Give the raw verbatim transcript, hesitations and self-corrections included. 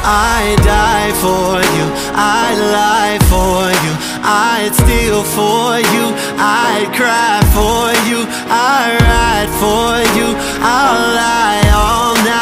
I'd die for you, I'd lie for you, I'd steal for you, I'd cry for you, I'd ride for you, I'll lie